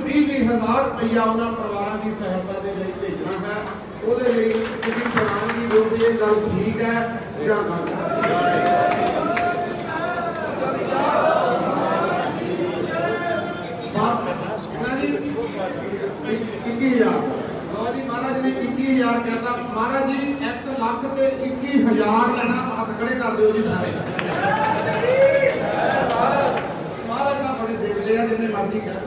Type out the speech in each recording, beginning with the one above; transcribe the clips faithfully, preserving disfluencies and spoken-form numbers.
भी भी हज़ार रुपया उन्होंने परिवारों की सहायता के लिए भेजना है। ਉਹਦੇ ਲਈ ਤੁਸੀਂ ਪ੍ਰਵਾਨਗੀ ਦਿਓ ਕਿ ਇਹ ਗੱਲ ਠੀਕ ਹੈ ਜਾਂ ਗਲਤ इक्की हजार लो जी महाराज ने इक्की हजार कहता महाराज जी एक लाख ते इक्की हजार लेना हाथ खड़े कर दो जी सारे महाराज का बड़े देख लिया जिन्हें मर्जी कर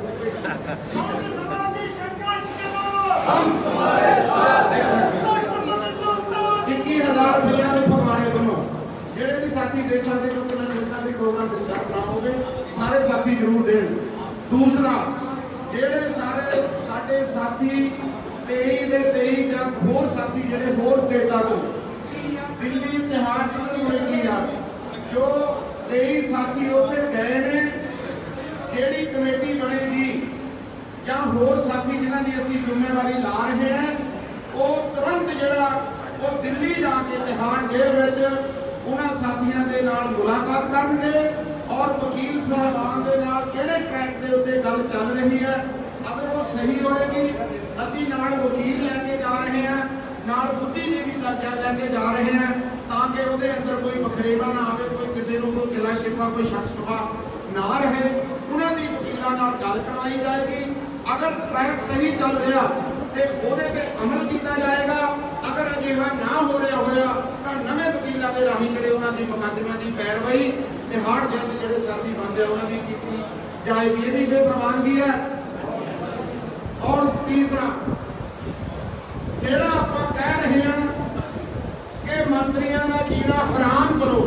इक्की हजार रुपया में फगवाने दोनों जेड़े भी साथी दे सकते क्योंकि मैं सोचता भी प्रोग्राम डिस्टर्ब ना होवे सारे साथी जरूर दें। दूसरा जेड़े सारे साडे साथी तेईस दे तेईस या होर साथी जेड़े होर स्टेटां तो दिल्ली तिहाड़ नहीं होने की यार जो तेईस साथी उत्थे गए ने जेड़ी कमेटी बनेगी ਜਾਂ ਹੋਰ साथी जिन्हां दी असीं जिम्मेवारी ला रहे हैं वो तुरंत जिहड़ा वो दिल्ली जाके तिहाड़ जेल विच उन्हां साथियां दे नाल मुलाकात करनगे और वकील साहबान दे नाल किहड़े ट्रैक दे उत्ते गल चल रही है अगर वो सही होएगी असीं नाल वकील लैके जा रहे हैं नाल बुद्धिजीवी लैके जा रहे हैं ताकि उहदे अंदर कोई वखरेवा ना आवे कोई किसी नूं कोई गिला शिकवा कोई शक शुबा ना रहे उन्हां दी वकीलां नाल गल करवाई जाएगी। अगर ट्रैक सही चल रहा तो ਉਹਦੇ ਤੇ अमल किया जाएगा अगर अजिहा ना हो रहा होया तो नवे वकीलों के राही ਜਿਹੜੇ ਉਹਨਾਂ ਦੀ ਮੁਕੱਦਮਿਆਂ ਦੀ ਪੈਰਵਾਈ तिहाड़ जेल के ਜਿਹੜੇ साथी बनते उन्होंने की जाएगी यदि फिर प्रवानगी है। और तीसरा ਜਿਹੜਾ ਆਪਾਂ कह रहे हैं कि मंत्रियों का जीना हराम करो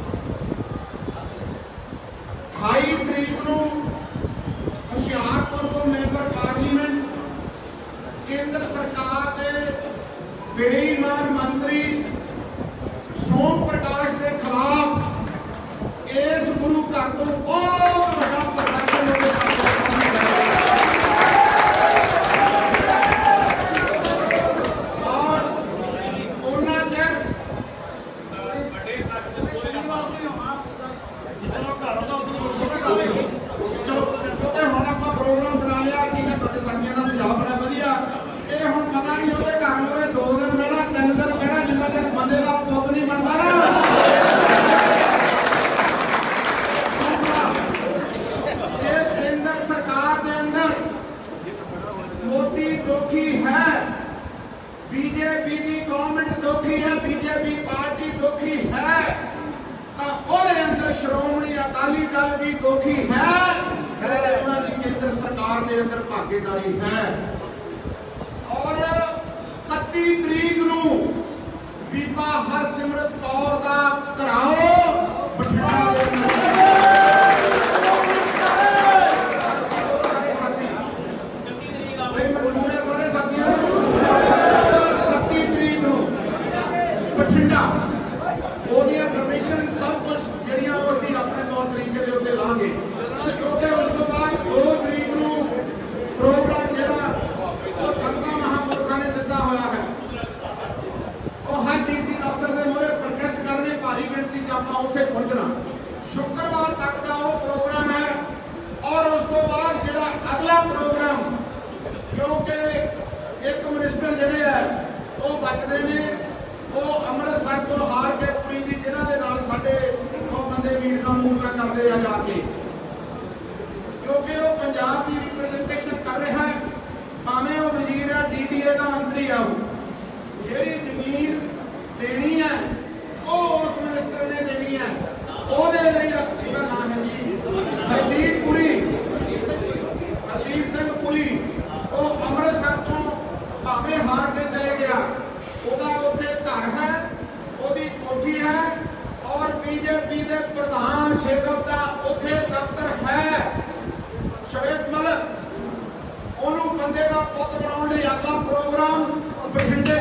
अठाई तरीक को हुशियारपुर तो मैंबर पार्लीमेंट केंद्र सरकार के बेईमान मंत्री सोम प्रकाश के खिलाफ इस गुरु घर तो बहुत बड़ा प्रदर्शन और उन्ना चर प्रोग्राम बना लिया ठीक है तुहाडे साथियों का सुझाव बड़ा वधिया ये हुण पता नहीं उहदे घर मोरे दो दिन बहना तीन दिन बहना जिन्ना चर बंदे का पुत नहीं बनता ना जे केंद्र सरकार के अंदर मोदी दोखी है बीजेपी की गवर्नमेंट दोखी है बीजेपी पार्टी दोखी है ਉਹਦੇ अंदर श्रोमणी अकाली दल भी दोखी है उन्होंने केंद्र सरकार के अंदर भागीदारी है। और इकतीस तरीक नूं बीबा हरसिमरत कौर दा कराओ बठिंडा सारे साथियों इकतीस तरीक नूं बठिंडा ਉਹਦੀਆਂ परमिशन सब कुछ ਜਿਹੜੀਆਂ ਉਹ ਅਸੀਂ ਆਪਣੇ ਤੌਰ ਤਰੀਕੇ ਦੇ ਉੱਤੇ ਲਾਂਗੇ क्योंकि उस तो बाद दो तरीक नूं प्रोग्राम ਜਿਹੜਾ ਉਹ ਸੰਤਾਂ ਮਹਾਂਪੁਰਖਾਂ ਨੇ ਦਿੱਤਾ ਹੋਇਆ ਹੈ ਉਹ ਹਰ ਡੀਸੀ ਦਫ਼ਤਰ ਦੇ ਮੂਹਰੇ ਪ੍ਰੋਟੈਸਟ ਕਰਨੇ ਭਾਰੀ ਗਿਣਤੀ ਚ ਆਪਾਂ ਉੱਥੇ ਪਹੁੰਚਣਾ शुक्रवार तक का वो प्रोग्राम है। और उस तो बाद ਜਿਹੜਾ अगला प्रोग्राम क्योंकि एक मिनिस्टर ਜਿਹੜੇ है वो बचते ने वो अमृतसर तो हार के पुरी जी जिन्हों के नाल साडे वो बंदे मीटिंगां मूटिंगां करते आ जाके क्योंकि वो पंजाब की रिप्रजेंटेशन कर रहा है भावें वो वजीर है डी डी ए का मंत्री है वो जिहड़ी जमीन देनी है वो उस मिनिस्टर ने देनी है ਉਹਦੇ ਲਈ ਇਹਦਾ ਨਾਮ है जी हरदीप पुरी हरदीप सिंह पुरी वो अमृतसर तो भावें हार के चले गया ਉਹਦਾ ਉੱਥੇ घर है ਉਹਦੀ कोठी है और बीजेपी के प्रधान शेखर का ਉੱਥੇ दफ्तर है ਸ਼ਵੇਤ ਮਲਿਕ ਉਹਨੂੰ ਬੰਦੇ ਦਾ ਪੁੱਤ ਬਣਾਉਣ ਲਈ ਆਪਣਾ ਪ੍ਰੋਗਰਾਮ ਬਠਿੰਡੇ